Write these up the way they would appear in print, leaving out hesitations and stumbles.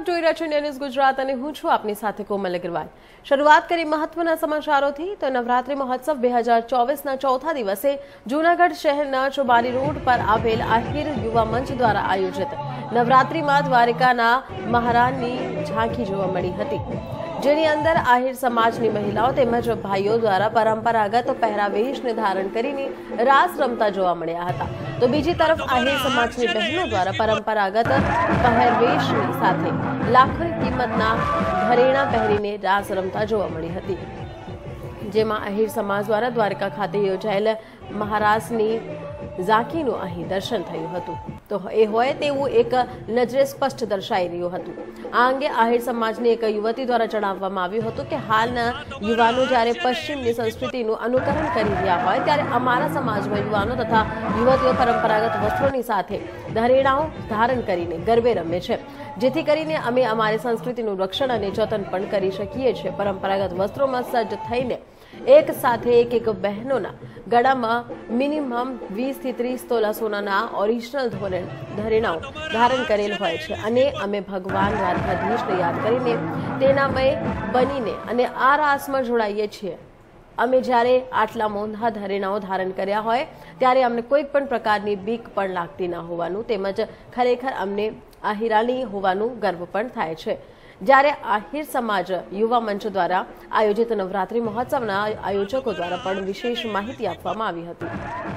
જોઈ રહ્યા છો ન્યૂઝ ગુજરાત અને હું છું આપની સાથે કોમલ અગ્રવાલ। શરૂઆત કરી મહત્વના સમાચારોથી તો નવરાત્રી મહોત્સવ 2024ના ચોથા દિવસે જૂનાગઢ શહેરના ચોબારી રોડ પર આવેલ આહિર યુવા મંચ દ્વારા આયોજિત નવરાત્રીમાં દ્વારિકાના મહારાજની ઝાંખી જોવા મળી હતી, જેની અંદર આહિર સમાજની મહિલાઓ તેમજ ભાઈઓ દ્વારા પરંપરાગત પહેરાવેશને ધારણ કરીને રાસ રમતા જોવા મળ્યા હતા। તો બીજી તરફ આહિર સમાજની બહેનો દ્વારા પરંપરાગત પહેરવેશની સાથે લાખોની કિંમતના ઘરેણા પહેરીને રાસ રમતા જોવા મળી હતી, જેમાં આહિર સમાજ દ્વારા દ્વારકા ખાતે યોજાયેલ મહારાજની ઝાંખીનું અહીં દર્શન થયું હતું। તો એ હોય તેવું એક નજરે સ્પષ્ટ દર્શાઈ રહ્યું હતું। આ અંગે આહિર સમાજની એક યુવતી દ્વારા જણાવવામાં આવ્યું હતું કે હાલના યુવાનો જ્યારે પશ્ચિમની સંસ્કૃતિનું અનુકરણ કરી રહ્યા હોય ત્યારે અમારા સમાજમાં યુવાનો તથા યુવતીઓ પરંપરાગત વસ્ત્રોની સાથે ઘરેણાઓ ધારણ કરીને ગરબે રમે છે, જેથી કરીને અમે અમારી સંસ્કૃતિનું રક્ષણ અને જતન પણ કરી શકીએ છીએ। પરંપરાગત વસ્ત્રોમાં સજ્જ થઈને એક સાથે એક બહેનોના ગળામાં મિનિમમ 20 થી 30 તોલા સોનાના ઓરિજિનલ ઘરેણાઓ ધારણ કરેલ હોય છે અને અમે ભગવાન દ્વારકાધીશને યાદ કરીને તેનામય બનીને અને આ રાસમાં જોડાઈએ છીએ। અમે જ્યારે આટલા મોંઘા ઘરેણાઓ ધારણ કર્યા હોય ત્યારે અમને કોઈ પણ પ્રકારની બીક પણ લાગતી ન હોવાનું તેમજ ખરેખર અમને આહિરાની હોવાનું ગર્વ પણ થાય છે। જ્યારે આહિર સમાજ યુવા મંચ દ્વારા આયોજિત નવરાત્રી મહોત્સવના આયોજકો દ્વારા પણ વિશેષ માહિતી આપવામાં આવી હતી।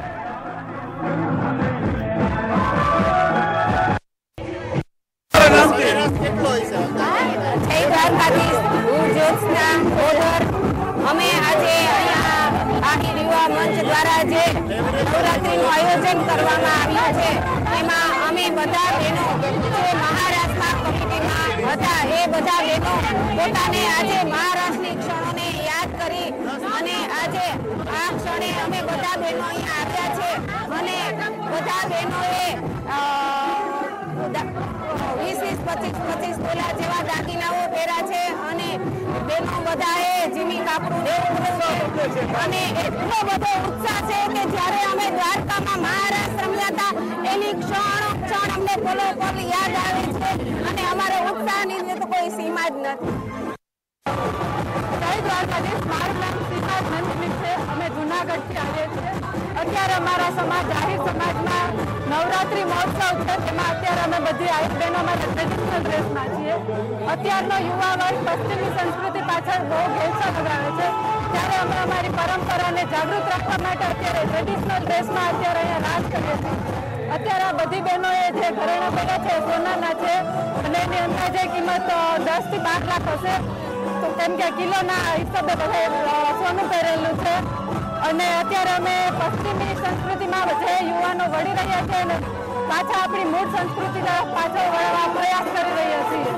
અમે આજે આહિર યુવા મંચ દ્વારા જે નવરાત્રીનું આયોજન કરવામાં આવ્યું છે એમાં અમે બધા બહેનો જે મહારાષ્ટ્રના કમિટીમાં હતા એ બધા બહેનો પોતાને આજે મહારાષ્ટ્રની ક્ષણોને યાદ કરી અને આજે આ ક્ષણે અમે બધા બહેનો અહીંયા આવ્યા છે અને બધા બહેનોએ 20-25 તોલા જેવા દાગીનાઓ પહેર્યા છે અને બહેનો બધાએ જીમી કાપડું અને એટલો બધો ઉત્સાહ છે કે જ્યારે અમે દ્વારકામાં મહારાષ્ટ્ર રમ્યા હતા એની ક્ષણ અમને પલો પલ યાદ આવે છે અને અમારા ઉત્સાહની તો કોઈ સીમા જ નથી। જય દ્વારકાધીશ, મારું નામ સીમા નંદની છે। અમે જૂનાગઢથી આવીએ છીએ। અત્યારે અમારા સમાજ આહિર સમાજમાં નવરાત્રી મહોત્સવ છે, તેમાં અત્યારે અમે બધી આહિર બહેનો અમારા ટ્રેડિશનલ ડ્રેસમાં છીએ। અત્યારનો યુવા વર્ગ પશ્ચિમી સંસ્કૃતિ પાછળ બહુ ઘેલછા લગાવે છે, ત્યારે અમે અમારી પરંપરાને જાગૃત રાખવા માટે અત્યારે ટ્રેડિશનલ ડ્રેસમાં અત્યારે અહીંયા રાસ કરીએ છીએ। અત્યારે આ બધી બહેનોએ જે ઘરેણા પહેર્યા છે સોનાના છે અને એની અંદાજે કિંમત 10 થી 12 લાખ હશે, તો કેમ કે કિલોના હિસાબે બધા સોનું પહેરેલું છે અને અત્યારે અમે પશ્ચિમી સંસ્કૃતિમાં જે યુવાનો વળી રહ્યા છે અને પાછા આપણી મૂળ સંસ્કૃતિ તરફ પાછો વળવા પ્રયાસ કરી રહ્યા છીએ।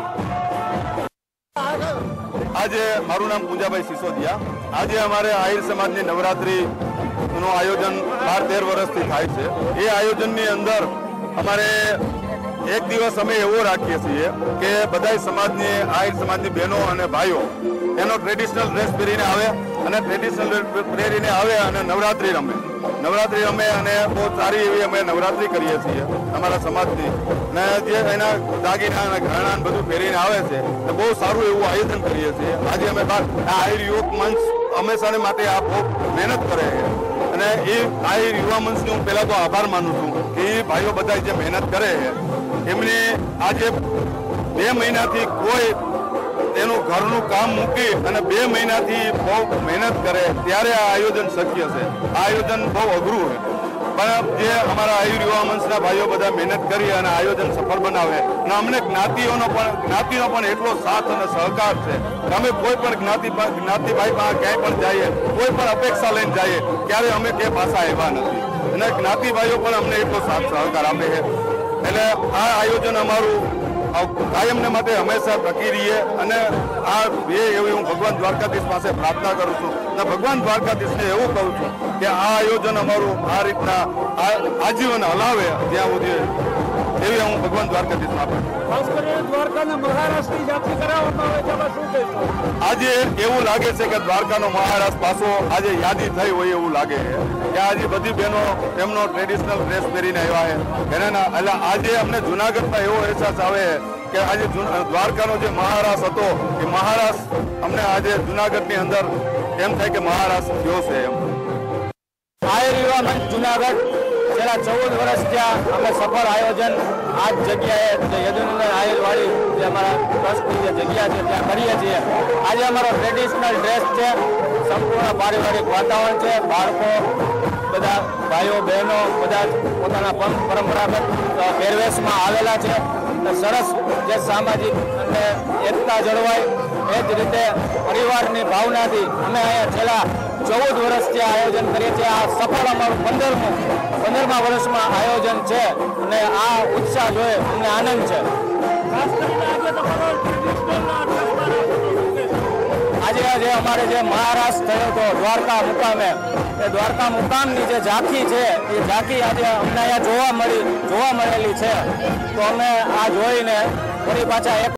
આજે મારું નામ પૂજાભાઈ સિસોદિયા। આજે અમારે આહિર સમાજની નવરાત્રીનું આયોજન 12-13 વર્ષથી થાય છે। એ આયોજનની અંદર અમારે એક દિવસ અમે એવો રાખીએ છીએ કે બધા સમાજની આહિર સમાજની બહેનો અને ભાઈઓ એનો ટ્રેડિશનલ ડ્રેસ પહેરીને આવે અને ટ્રેડિશનલ પહેરીને આવે અને નવરાત્રી રમે અને બહુ સારી એવી અમે નવરાત્રી કરીએ છીએ અમારા સમાજની ને જે એના દાગીના અને ઘરેણા બધું પહેરીને આવે છે તો બહુ સારું એવું આયોજન કરીએ છીએ। આજે અમે આહિર યુવક મંચ હંમેશાને માટે આ બહુ મહેનત કરે છે અને એ આહિર યુવા મંચની હું પહેલાં તો આભાર માનું છું કે એ ભાઈઓ બધા જે મહેનત કરે છે એમને આજે 2 મહિનાથી કોઈ એનું ઘરનું કામ મૂકી અને 2 મહિનાથી બહુ મહેનત કરે ત્યારે આ આયોજન શક્ય છે। આ આયોજન બહુ અઘરું છે પણ જે અમારા આહિર યુવા મંચના ભાઈઓ બધા મહેનત કરી અને આયોજન સફળ બનાવે અને અમને જ્ઞાતિનો પણ એટલો સાથ અને સહકાર છે કે અમે કોઈ પણ જ્ઞાતિભાઈ પાસે ક્યાંય પણ જઈએ કોઈ પણ અપેક્ષા લઈને જઈએ ત્યારે અમે તે પાછા આવ્યા નથી અને જ્ઞાતિભાઈઓ પણ અમને એટલો સાથ સહકાર આપે છે। એટલે આ આયોજન અમારું કાયમને માટે હંમેશા ટકી રહીએ અને આ એવી હું ભગવાન દ્વારકાધીશ પાસે પ્રાર્થના કરું છું અને ભગવાન દ્વારકાધીશને એવું કહું છું કે આ આયોજન અમારું આ રીતના આજીવન હલાવે ત્યાં સુધી એવી હું ભગવાન દ્વારકાધીશ આપું। ખાસ કરીને દ્વારકાના મહારાષ્ટ્રની યાત્રી કરાવવામાં આવે છે, શું કહેશો? આજે એવું લાગે છે કે દ્વારકાનો મહારાષ્ટ્ર પાછો આજે યાદી થઈ હોય એવું લાગે છે કે આજે બધી બહેનો એમનો ટ્રેડિશનલ ડ્રેસ પહેરીને આવ્યા છે એટલે આજે અમને જૂનાગઢમાં એવો અહેસાસ આવે કે આજે દ્વારકાનો જે મહારાસ હતો એ મહારાસ અમને આજે જુનાગઢની અંદર એમ થાય કે મહારાસ થયો છે એમ. આહિર યુવા મંચ જુનાગઢ છેલ્લા 14 વર્ષ ત્યાં અમે સફળ આયોજન આ જગ્યાએ જે યદુનંદન આહિરવાડી જે અમારા ટ્રસ્ટની જે જગ્યા છે ત્યાં કરીએ છીએ. આજે અમારો ટ્રેડિશનલ ડ્રેસ છે, સંપૂર્ણ પારિવારિક વાતાવરણ છે, બાળકો બધા ભાઈઓ બહેનો બધા પોતાના પરંપરાગત પહેરવેશમાં આવેલા છે. સરસ જે સામાજિક અને એકતા જળવાય એ જ રીતે પરિવારની ભાવનાથી અમે અહીંયા છેલ્લા 14 વર્ષથી આયોજન કરીએ છીએ. આ સફળ અમારું 15મા વર્ષમાં આયોજન છે અને આ ઉત્સાહ જોઈ અમને આનંદ છે. આજે અમારે જે મહારાસ થયો હતો દ્વારકા મુકામે, એ દ્વારકા મુકામની જે ઝાંખી છે એ ઝાંખી આજે અમને અહીંયા જોવા મળેલી છે. તો અમે આ જોઈને ફરી પાછા